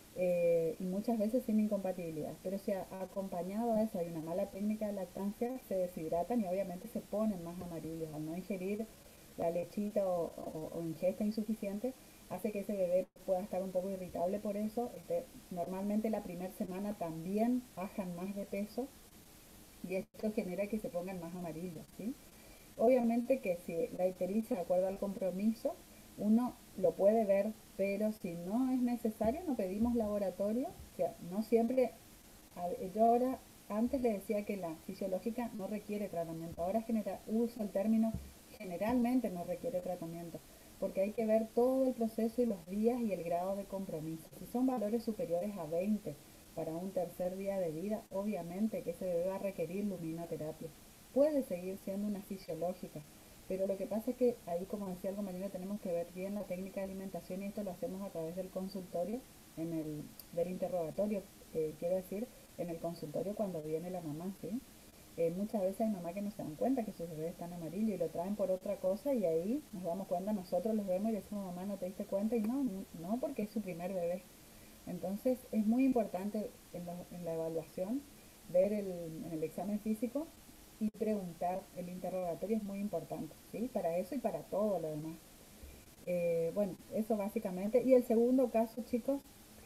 Y muchas veces sin incompatibilidad, pero si acompañado a eso hay una mala técnica de lactancia, se deshidratan y obviamente se ponen más amarillos. Al no ingerir la lechita o ingesta insuficiente, hace que ese bebé pueda estar un poco irritable por eso. Normalmente la primera semana también bajan más de peso y esto genera que se pongan más amarillos, ¿sí? Obviamente que si la ictericia de acuerdo al compromiso, uno lo puede ver, pero si no es necesario, no pedimos laboratorio. O sea, no siempre, yo ahora, antes le decía que la fisiológica no requiere tratamiento, ahora uso el término generalmente no requiere tratamiento, porque hay que ver todo el proceso y los días y el grado de compromiso. Si son valores superiores a 20 para un tercer día de vida, obviamente que ese bebé va a requerir luminoterapia. Puede seguir siendo una fisiológica, pero lo que pasa es que ahí, como decía el compañero, tenemos que ver bien la técnica de alimentación, y esto lo hacemos a través del consultorio, del interrogatorio, quiero decir, en el consultorio cuando viene la mamá, ¿sí? Muchas veces hay mamás que no se dan cuenta que sus bebés están amarillos y lo traen por otra cosa, y ahí nos damos cuenta, nosotros los vemos y decimos, mamá, ¿no te diste cuenta? Y no, porque es su primer bebé. Entonces es muy importante en la evaluación ver en el examen físico y preguntar. El interrogatorio es muy importante, ¿sí? Para eso y para todo lo demás. Bueno, eso básicamente. Y el segundo caso, chicos.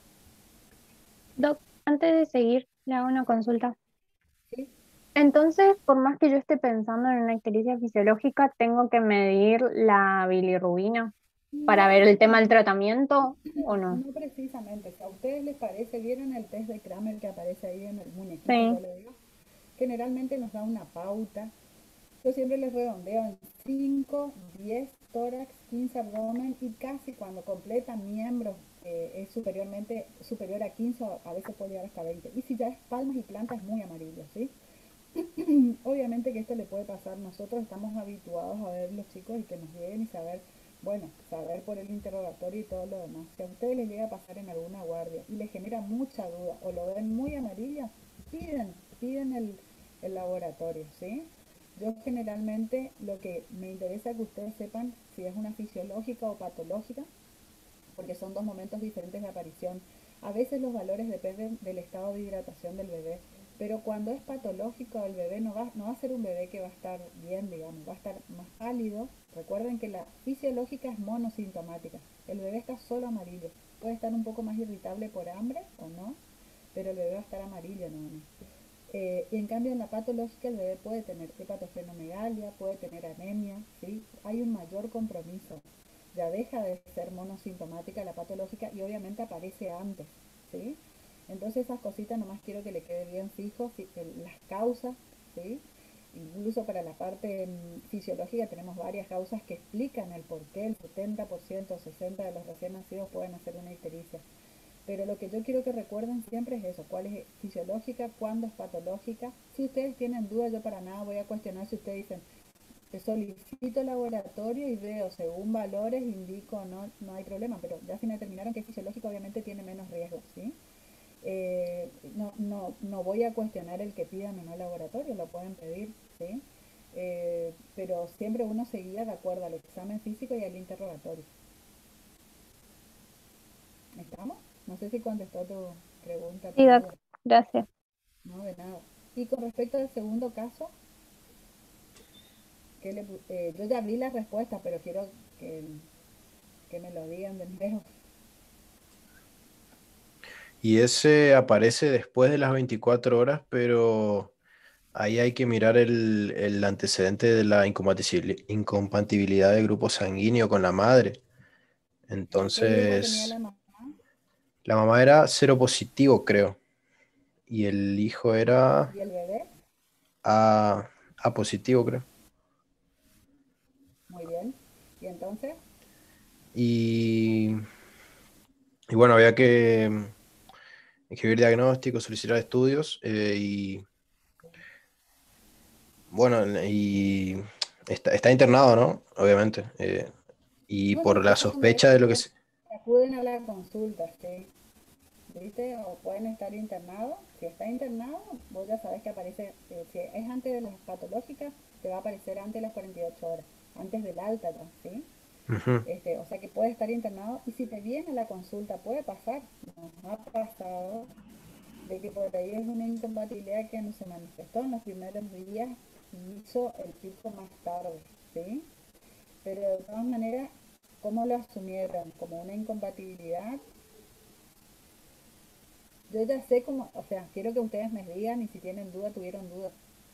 Doc, antes de seguir, le hago una consulta. ¿Sí? Entonces, por más que yo esté pensando en una ictericia fisiológica, ¿tengo que medir la bilirrubina para No ver el tema del precisamente, tratamiento o no? no precisamente. Si a ustedes les parece, ¿vieron el test de Kramer que aparece ahí en el muñequito? Yo Sí. le digo. Generalmente nos da una pauta. Yo siempre les redondeo en 5, 10 tórax, 15 abdomen, y casi cuando completa miembros es superior a 15, a veces puede llegar hasta 20. Y si ya es palmas y plantas, es muy amarillo, ¿sí? Obviamente que esto le puede pasar. Nosotros estamos habituados a ver los chicos y que nos lleguen y saber, bueno, saber por el interrogatorio y todo lo demás. Si a ustedes les llega a pasar en alguna guardia y les genera mucha duda o lo ven muy amarillo, piden el laboratorio, ¿sí? Yo generalmente lo que me interesa es que ustedes sepan si es una fisiológica o patológica, porque son dos momentos diferentes de aparición. A veces los valores dependen del estado de hidratación del bebé, pero cuando es patológico el bebé no va a ser un bebé que va a estar bien, digamos, va a estar más pálido. Recuerden que la fisiológica es monosintomática, el bebé está solo amarillo, puede estar un poco más irritable por hambre o no, pero el bebé va a estar amarillo nada más. Y en cambio en la patológica el bebé puede tener hepatosplenomegalia, puede tener anemia, ¿sí? Hay un mayor compromiso. Ya deja de ser monosintomática la patológica y obviamente aparece antes, ¿sí? Entonces esas cositas nomás quiero que le quede bien fijo, las causas, ¿sí? Incluso para la parte fisiológica tenemos varias causas que explican el por qué el 70% o 60% de los recién nacidos pueden hacer una ictericia. Pero lo que yo quiero que recuerden siempre es eso, cuál es fisiológica, cuándo es patológica. Si ustedes tienen dudas, yo para nada voy a cuestionar si ustedes dicen, te solicito el laboratorio y veo según valores, indico, no hay problema, pero ya si me determinaron que es fisiológico, obviamente tiene menos riesgo, ¿sí? No voy a cuestionar el que pidan o no el laboratorio, lo pueden pedir, ¿sí? Pero siempre uno se guía de acuerdo al examen físico y al interrogatorio. ¿Estamos? No sé si contestó tu pregunta. Sí, Doc, gracias. No, de nada. Y con respecto al segundo caso, yo ya vi la respuesta, pero quiero que me lo digan de nuevo. Y ese aparece después de las 24 horas, pero ahí hay que mirar el antecedente de la incompatibilidad del grupo sanguíneo con la madre. ¿Qué grupo tenía la Entonces, mamá? la mamá era cero positivo, creo. Y el hijo era ¿Y el bebé? A positivo, creo. Muy bien. ¿Y entonces? Y, y bueno, había que escribir diagnósticos, solicitar estudios y bueno, y está internado, ¿no? Obviamente. Y Bueno, por la esos son bebés sospecha de lo que... que acuden a la consulta, ¿sí? ¿Viste? O pueden estar internados. Si está internado, vos ya sabés que aparece, si es antes de las patológicas, te va a aparecer antes de las 48 horas, antes del alta ya, ¿sí? Ujú. O sea que puede estar internado y si te viene la consulta, puede pasar, nos ha pasado, de que por ahí es una incompatibilidad que no se manifestó en los primeros días y hizo el pico más tarde, ¿sí? Pero de todas maneras, ¿cómo lo asumieron? ¿Como una incompatibilidad? Yo ya sé cómo, o sea, quiero que ustedes me digan y si tienen duda, tuvieron duda.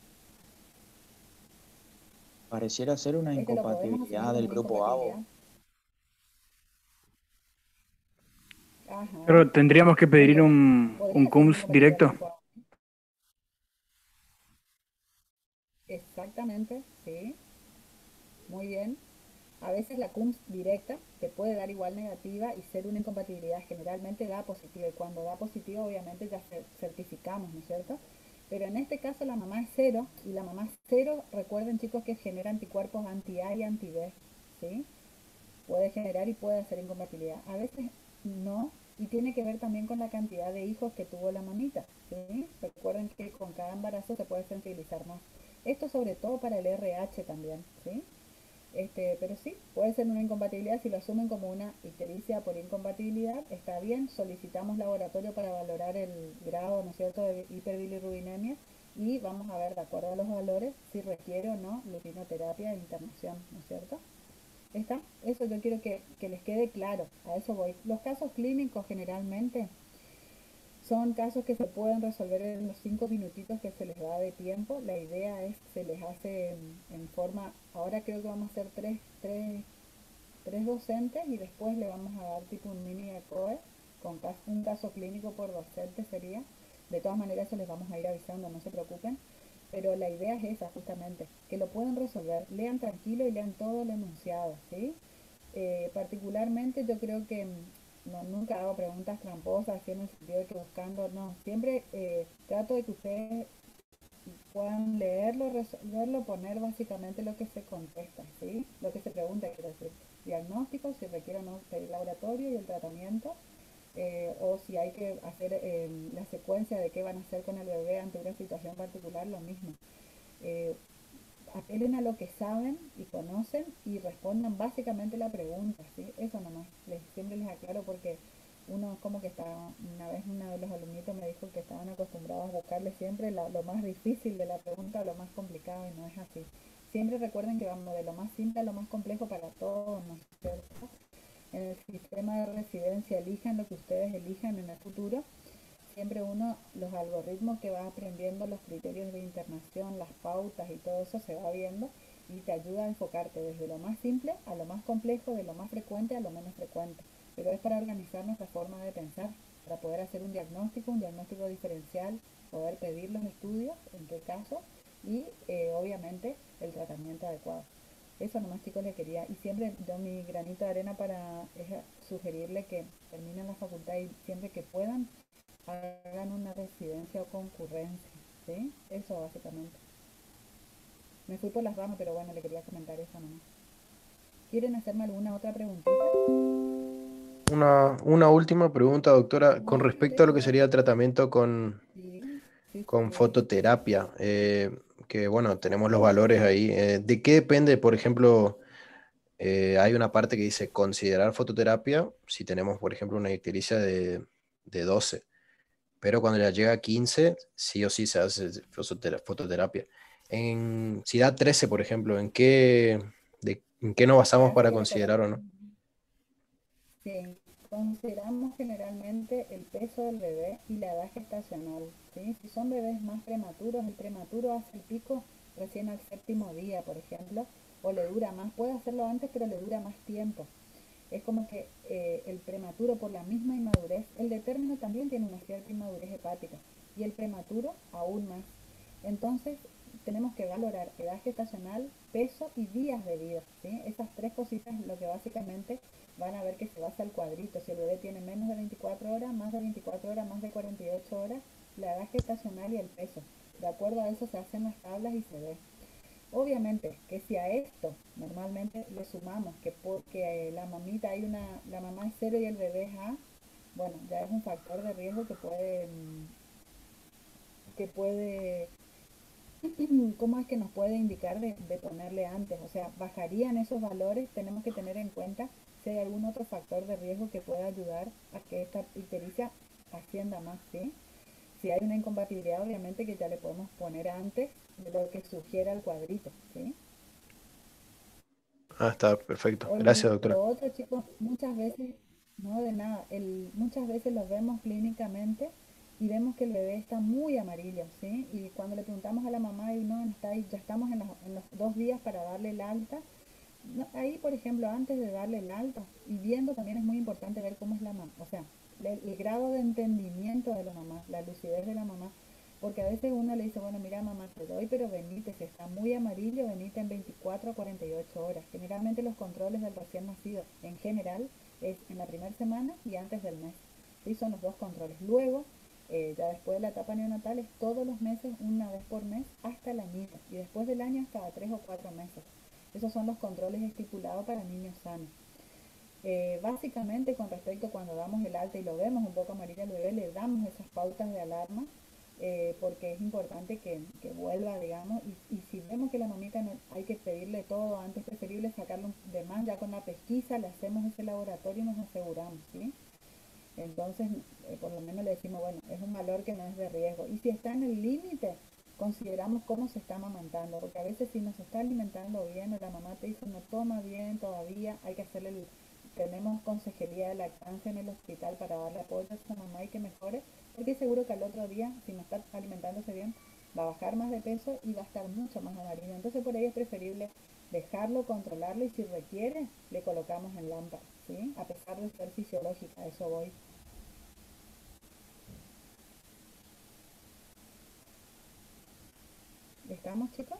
Pareciera ser una Lo podemos asumir incompatibilidad como del una grupo incompatibilidad. ABO. Ajá, Pero tendríamos que pedir podría, un podría ser una CUMS incompatibilidad directo. tipo A. Exactamente, sí, muy bien. A veces la CUMS directa te puede dar igual negativa y ser una incompatibilidad. Generalmente da positiva y cuando da positiva obviamente ya certificamos, ¿no es cierto? Pero en este caso la mamá es cero y la mamá cero, recuerden chicos que genera anticuerpos anti-A y anti-B, ¿sí? Puede generar y puede hacer incompatibilidad. A veces no, y tiene que ver también con la cantidad de hijos que tuvo la mamita, ¿sí? Recuerden que con cada embarazo se puede sensibilizar más. Esto sobre todo para el RH también, ¿sí? Pero sí, puede ser una incompatibilidad, si lo asumen como una ictericia por incompatibilidad, está bien, solicitamos laboratorio para valorar el grado, ¿no es cierto?, de hiperbilirrubinemia y vamos a ver, de acuerdo a los valores, si requiere o no lupinoterapia e internación, ¿no es cierto? ¿Está? Eso yo quiero que les quede claro, a eso voy. Los casos clínicos generalmente son casos que se pueden resolver en los 5 minutitos que se les da de tiempo. La idea es que se les hace en forma, ahora creo que vamos a hacer tres docentes y después le vamos a dar tipo un mini ECOE con un caso clínico por docente sería. De todas maneras eso les vamos a ir avisando, no se preocupen. Pero la idea es esa justamente, que lo pueden resolver. Lean tranquilo y lean todo el enunciado, ¿sí? Particularmente yo creo que nunca hago preguntas tramposas, así en el sentido de que buscando, no, siempre trato de que ustedes puedan leerlo, resolverlo, poner básicamente lo que se contesta, ¿sí? Lo que se pregunta, quiero decir, diagnóstico, si requiere o no el laboratorio y el tratamiento, o si hay que hacer la secuencia de qué van a hacer con el bebé ante una situación particular, lo mismo. Apelen a lo que saben y conocen y respondan básicamente la pregunta, ¿sí? Eso nomás, siempre les aclaro porque uno como que está, una vez uno de los alumnitos me dijo que estaban acostumbrados a buscarle siempre lo más difícil de la pregunta, lo más complicado y no es así. Siempre recuerden que vamos de lo más simple a lo más complejo para todos, ¿no es cierto? En el sistema de residencia elijan lo que ustedes elijan en el futuro. siempre uno, los algoritmos que va aprendiendo, los criterios de internación, las pautas y todo eso se va viendo y te ayuda a enfocarte desde lo más simple a lo más complejo, de lo más frecuente a lo menos frecuente. Pero es para organizar nuestra forma de pensar, para poder hacer un diagnóstico diferencial, poder pedir los estudios, en qué caso, y obviamente el tratamiento adecuado. Eso nomás, chicos, les quería, y siempre yo mi granito de arena para es sugerirle que terminen la facultad y siempre que puedan hagan una residencia o concurrencia, ¿sí? Eso básicamente. Me fui por las ramas, pero bueno, le quería comentar eso nomás. ¿Quieren hacerme alguna otra preguntita? Una última pregunta, doctora, con No, respecto a lo que sería el tratamiento con sí. fototerapia, que bueno, tenemos los valores ahí. ¿De qué depende, por ejemplo, hay una parte que dice considerar fototerapia si tenemos, por ejemplo, una ictericia de 12, pero cuando ya llega a 15, sí o sí se hace fototerapia. Si da 13, por ejemplo, ¿en qué nos Se basamos para hace considerar o no? Sí, consideramos generalmente el peso del bebé y la edad gestacional, ¿sí? Si son bebés más prematuros, el prematuro hace el pico recién al 7.º día, por ejemplo, o le dura más, puede hacerlo antes, pero le dura más tiempo. Es como que el prematuro, por la misma inmadurez, el de término también tiene una cierta inmadurez hepática, y el prematuro aún más. Entonces, tenemos que valorar edad gestacional, peso y días de vida, ¿sí? Esas tres cositas lo que básicamente van a ver que se basa el cuadrito. Si el bebé tiene menos de 24 horas, más de 24 horas, más de 48 horas, la edad gestacional y el peso. De acuerdo a eso se hacen las tablas y se ve. Obviamente que si a esto normalmente le sumamos que porque la mamita la mamá es 0 y el bebé es A, bueno, ya es un factor de riesgo que puede ¿cómo es que nos puede indicar de ponerle antes? O sea, bajarían esos valores, tenemos que tener en cuenta si hay algún otro factor de riesgo que pueda ayudar a que esta ictericia ascienda más, ¿sí? Si hay una incompatibilidad, obviamente que ya le podemos poner antes de lo que sugiera el cuadrito, ¿sí? Ah, está perfecto. Gracias, doctora. Lo otro, chicos, muchas veces, no de nada, muchas veces los vemos clínicamente y vemos que el bebé está muy amarillo, ¿sí? Y cuando le preguntamos a la mamá, y no, está ahí, ya estamos en los 2 días para darle el alta. No, ahí, por ejemplo, antes de darle el alta y viendo, también es muy importante ver cómo es la mamá, o sea, el grado de entendimiento de la mamá, la lucidez de la mamá, porque a veces uno le dice, bueno, mira mamá, te doy, pero venite, si está muy amarillo, venite en 24 a 48 horas. Generalmente los controles del recién nacido, en general, es en la primera semana y antes del mes. ¿Sí? Son los dos controles. Luego, ya después de la etapa neonatal, es todos los meses, una vez por mes, hasta el añito. Y después del año, hasta 3 o 4 meses. Esos son los controles estipulados para niños sanos. Básicamente, con respecto a cuando damos el alta y lo vemos un poco amarillo al bebé, le damos esas pautas de alarma porque es importante que vuelva, digamos, y si vemos que la mamita no, hay que pedirle todo, antes preferible sacarlo de más, ya con la pesquisa le hacemos ese laboratorio y nos aseguramos, ¿sí? Entonces, por lo menos le decimos, bueno, es un valor que no es de riesgo. Y si está en el límite, consideramos cómo se está amamantando, porque a veces si no se está alimentando bien o la mamá te dice no toma bien todavía, hay que hacerle tenemos consejería de lactancia en el hospital para darle apoyo a esa mamá y que mejore, porque seguro que al otro día, si no está alimentándose bien, va a bajar más de peso y va a estar mucho más amarillo. Entonces por ahí es preferible dejarlo, controlarlo y si requiere, le colocamos en lámpara, ¿sí? A pesar de ser fisiológica, a eso voy. ¿Estamos, chicos?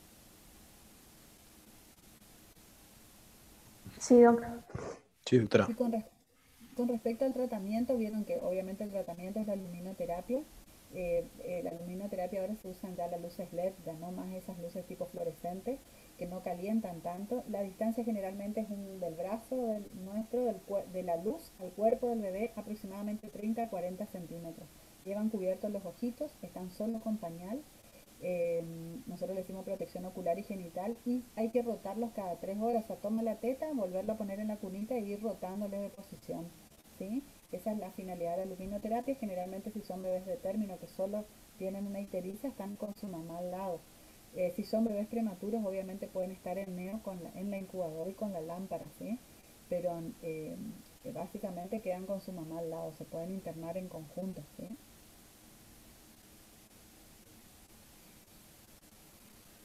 Sí, doctor. Sí, doctora. Y con respecto al tratamiento, vieron que obviamente el tratamiento es la luminoterapia. La luminoterapia ahora se usan ya las luces LED, ya no más esas luces tipo fluorescentes que no calientan tanto. La distancia generalmente es del brazo de la luz al cuerpo del bebé aproximadamente 30 a 40 centímetros. Llevan cubiertos los ojitos, están solo con pañal. Nosotros le decimos protección ocular y genital y hay que rotarlos cada 3 horas, o sea, toma la teta, volverlo a poner en la cunita y ir rotándole de posición, ¿sí? Esa es la finalidad de la luminoterapia. Generalmente si son bebés de término que solo tienen una ictericia, están con su mamá al lado. Si son bebés prematuros, obviamente pueden estar en neo en la incubadora y con la lámpara, ¿sí? Pero básicamente quedan con su mamá al lado, se pueden internar en conjunto, ¿sí?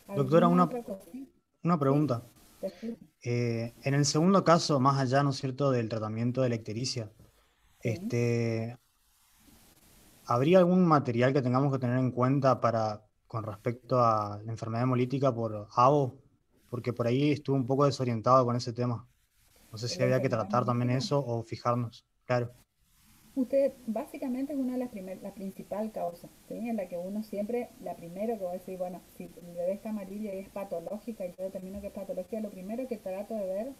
Doctora, ¿Alguna otra cosita? una ¿Sí? pregunta. Te escucho. En el segundo caso, más allá, ¿no es cierto?, del tratamiento de la ictericia, Sí. este, ¿habría algún material que tengamos que tener en cuenta con respecto a la enfermedad hemolítica por AVO? Porque por ahí estuve un poco desorientado con ese tema. No sé si La había que enfermedad tratar también hemolítica. eso o fijarnos. Claro. Usted básicamente es una de la principal causa, ¿sí? En la que uno siempre, la primero que va a decir, bueno, si el bebé está amarillo y es patológica y yo determino que es patológica, lo primero que trato de ver,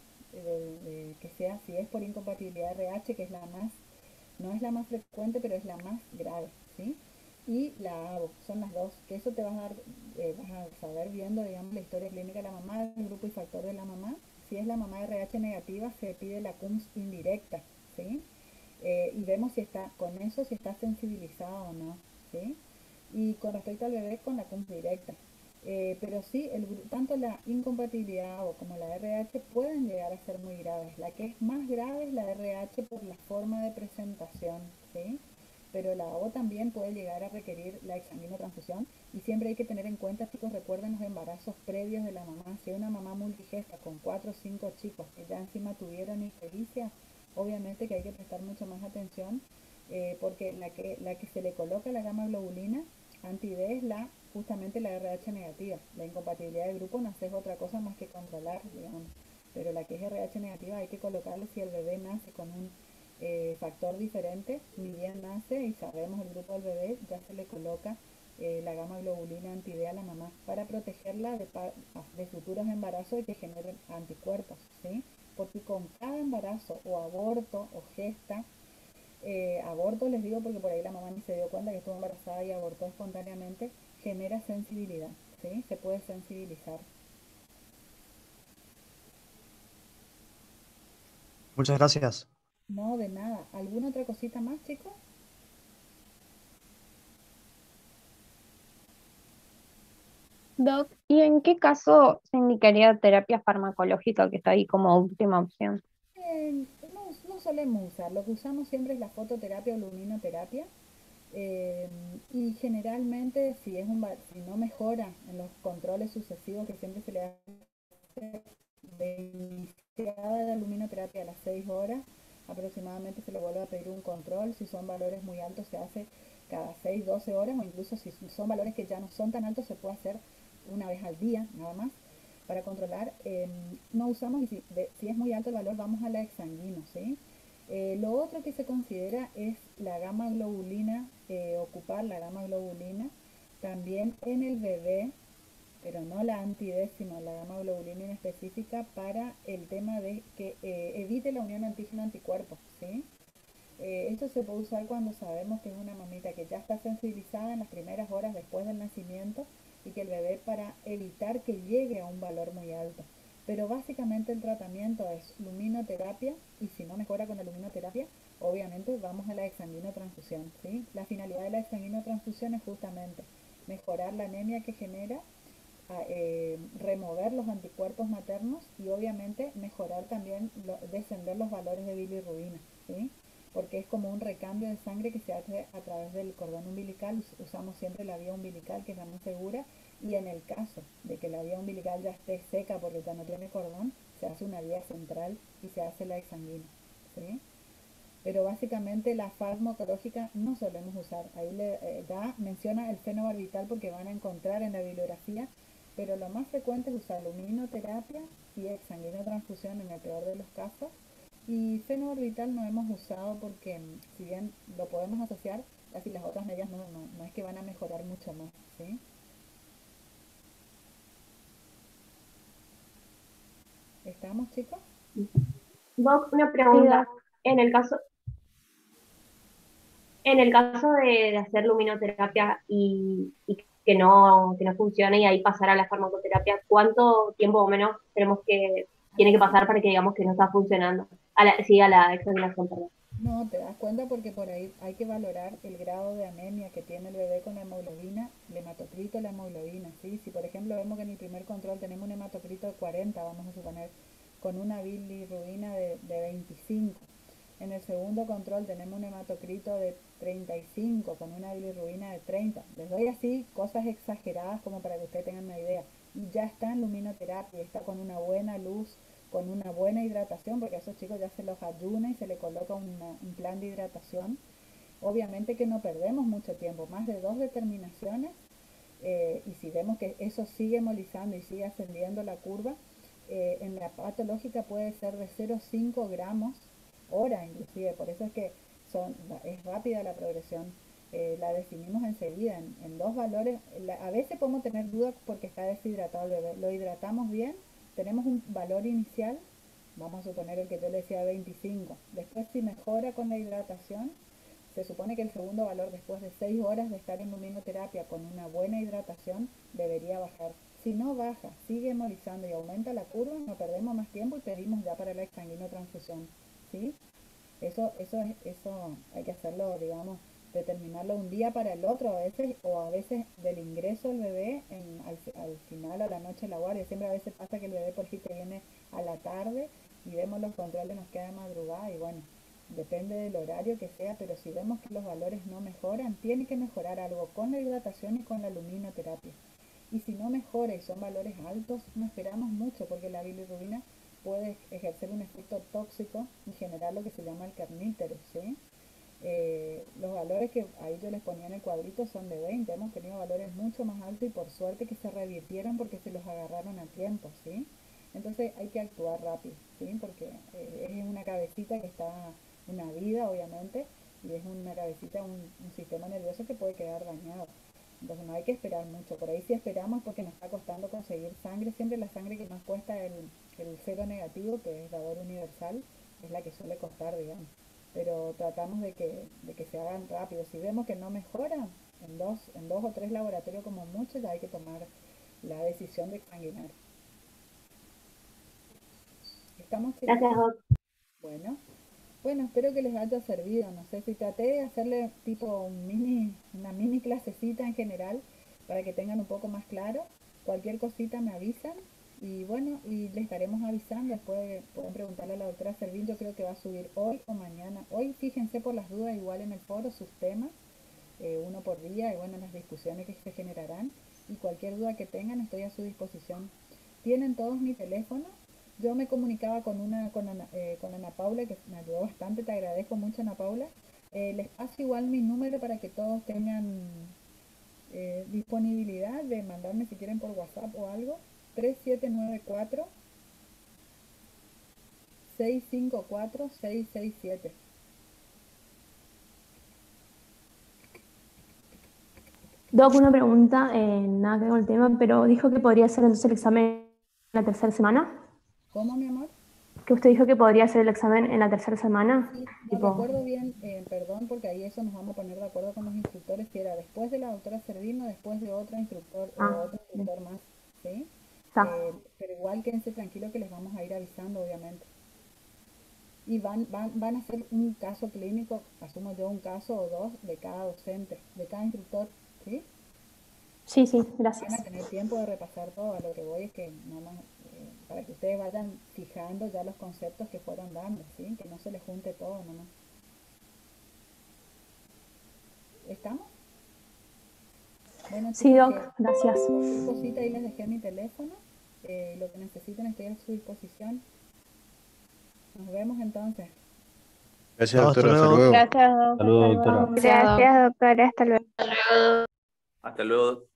que sea si es por incompatibilidad RH, que es la más, no es la más frecuente, pero es la más grave, ¿sí? Y la ABO, son las dos, que eso te vas a dar, vas a saber viendo, digamos, la historia clínica de la mamá, el grupo y factor de la mamá. Si es la mamá RH negativa, se pide la CUMS indirecta, ¿sí? Y vemos si está con eso, si está sensibilizado o no, ¿sí? Y con respecto al bebé, con la CUMS directa. Pero sí, tanto la incompatibilidad o como la RH pueden llegar a ser muy graves. La que es más grave es la RH por la forma de presentación, ¿sí? Pero la O también puede llegar a requerir la exsanguinotransfusión y siempre hay que tener en cuenta, chicos, recuerden los embarazos previos de la mamá. Si hay una mamá multigesta con 4 o 5 chicos que ya encima tuvieron ictericia, obviamente que hay que prestar mucho más atención porque la que se le coloca la gamma globulina anti-D es justamente la RH negativa. La incompatibilidad de grupo no es otra cosa más que controlar, digamos. Pero la que es RH negativa hay que colocarle si el bebé nace con un factor diferente, ni bien nace y sabemos el grupo del bebé, ya se le coloca la gamma globulina anti-D a la mamá para protegerla de futuros embarazos y que generen anticuerpos, ¿sí? Porque con cada embarazo o aborto o gesta, aborto les digo porque por ahí la mamá ni se dio cuenta que estuvo embarazada y abortó espontáneamente, genera sensibilidad, ¿sí? Se puede sensibilizar. Muchas gracias. No, de nada. ¿Alguna otra cosita más, chicos? Doc, ¿y en qué caso se indicaría terapia farmacológica que está ahí como última opción? No solemos usar, lo que usamos siempre es la fototerapia o luminoterapia. eh, y generalmente si no mejora en los controles sucesivos que siempre se le hace de iniciada la luminoterapia a las 6 horas, aproximadamente se le vuelve a pedir un control. Si son valores muy altos se hace cada 6 12 horas, o incluso si son valores que ya no son tan altos se puede hacer una vez al día nada más para controlar. No usamos, y si es muy alto el valor vamos a la exsanguino, ¿sí? Lo otro que se considera es la gamma globulina, ocupar la gamma globulina también en el bebé, pero no la antidécima, la gamma globulina en específica para el tema de que evite la unión antígeno-anticuerpo, ¿sí? Esto se puede usar cuando sabemos que es una mamita que ya está sensibilizada en las primeras horas después del nacimiento y que el bebé, para evitar que llegue a un valor muy alto. Pero básicamente el tratamiento es luminoterapia y si no mejora con la luminoterapia, obviamente vamos a la exsanguinotransfusión, ¿sí? La finalidad de la exsanguinotransfusión es justamente mejorar la anemia que genera, remover los anticuerpos maternos y obviamente mejorar también, descender los valores de bilirrubina, ¿sí? Porque es como un recambio de sangre que se hace a través del cordón umbilical. Usamos siempre la vía umbilical, que es la más segura, y en el caso de que la vía umbilical ya esté seca porque ya no tiene cordón, se hace una vía central y se hace la exsanguina, ¿sí? Pero básicamente la farmacológica no solemos usar. Ahí menciona el fenobarbital porque van a encontrar en la bibliografía, pero lo más frecuente es usar luminoterapia y exsanguinotransfusión en el peor de los casos. Y fenobarbital no hemos usado porque, si bien lo podemos asociar, así las otras medidas no es que van a mejorar mucho más, ¿sí? ¿Estamos, chicos? Doc, una Sí, pregunta. Doc. En el caso, en el caso de hacer luminoterapia y que no funcione y ahí pasar a la farmacoterapia, ¿cuánto tiempo o menos A tiene la que pasar para que digamos que no está funcionando? Sí, a la examinación, perdón. No, te das cuenta porque por ahí hay que valorar el grado de anemia que tiene el bebé con la hemoglobina, el hematocrito, la hemoglobina, ¿sí? Si por ejemplo vemos que en el primer control tenemos un hematocrito de 40, vamos a suponer, con una bilirrubina de 25. En el segundo control tenemos un hematocrito de 35 con una bilirrubina de 30. Les doy así cosas exageradas como para que ustedes tengan una idea. y ya está en luminoterapia, está con una buena luz, con una buena hidratación, porque a esos chicos ya se los ayuna y se le coloca un plan de hidratación. Obviamente que no perdemos mucho tiempo, más de 2 determinaciones, y si vemos que eso sigue hemolizando y sigue ascendiendo la curva, en la patológica puede ser de 0,5 gramos hora inclusive, por eso es que es rápida la progresión. La definimos enseguida en 2 valores. A veces podemos tener dudas porque está deshidratado el bebé, lo hidratamos bien, tenemos un valor inicial, vamos a suponer el que yo le decía 25, después si mejora con la hidratación, se supone que el segundo valor después de 6 horas de estar en luminoterapia con una buena hidratación debería bajar. Si no baja, sigue hemolizando y aumenta la curva, no perdemos más tiempo y pedimos ya para la exsanguinotransfusión, ¿sí? Eso hay que hacerlo, digamos, determinarlo un día para el otro a veces, o a veces del ingreso del bebé al final, a la noche de la guardia. Siempre a veces pasa que el bebé por sí te viene a la tarde y vemos los controles, nos queda de madrugada y bueno, depende del horario que sea, pero si vemos que los valores no mejoran, tiene que mejorar algo con la hidratación y con la luminoterapia. Y si no mejora y son valores altos, no esperamos mucho porque la bilirrubina puede ejercer un efecto tóxico y generar lo que se llama el carníteres, ¿sí? Los valores que ahí yo les ponía en el cuadrito son de 20, hemos tenido valores mucho más altos y por suerte que se revirtieron porque se los agarraron a tiempo, ¿sí? Entonces hay que actuar rápido, ¿sí? Porque es una cabecita que está, una vida obviamente, y es una cabecita, un sistema nervioso que puede quedar dañado. Entonces no hay que esperar mucho, por ahí si esperamos porque nos está costando conseguir sangre, siempre la sangre que más cuesta el cero negativo, que es dador universal, es la que suele costar, digamos. Pero tratamos de que se hagan rápido. Si vemos que no mejora, en dos o 3 laboratorios como mucho, ya hay que tomar la decisión de exsanguinar. ¿Estamos chicos? Gracias, Doc. Bueno, espero que les haya servido. No sé si traté de hacerle tipo una mini clasecita en general para que tengan un poco más claro. Cualquier cosita me avisan y bueno, y les estaremos avisando. Después pueden preguntarle a la doctora Servín, yo creo que va a subir hoy o mañana. Hoy fíjense por las dudas igual en el foro sus temas, uno por día y bueno, las discusiones que se generarán. Y cualquier duda que tengan estoy a su disposición. Tienen todos mi teléfono. Yo me comunicaba con Ana Paula, que me ayudó bastante, te agradezco mucho Ana Paula. Les paso igual mi número para que todos tengan disponibilidad de mandarme si quieren por WhatsApp o algo. 3794-654-667. Doc, una pregunta, nada que ver con el tema, pero dijo que podría hacer entonces el examen en la tercera semana. ¿Cómo, mi amor? Que usted dijo que podría hacer el examen en la tercera semana. Sí, no recuerdo bien, perdón, porque ahí eso nos vamos a poner de acuerdo con los instructores, si era después de la doctora Servino, después de otro instructor o otro instructor más, ¿sí? Pero igual quédense tranquilos que les vamos a ir avisando, obviamente. Y van a hacer un caso clínico, asumo yo un caso o dos de cada docente, de cada instructor, ¿sí? Sí, gracias. Van a tener tiempo de repasar todo, a lo que voy es que nada más, para que ustedes vayan fijando ya los conceptos que fueron dando, ¿sí? Que no se les junte todo nomás. ¿Estamos? Bueno, sí, chicos, Doc, gracias. Cualquier cosita ahí les dejé mi teléfono, lo que necesiten estoy a su disposición. Nos vemos entonces. Gracias, doctora. Hasta luego. Gracias, Doc. Saludos, doctora. Gracias, doctora. Hasta luego. Hasta luego.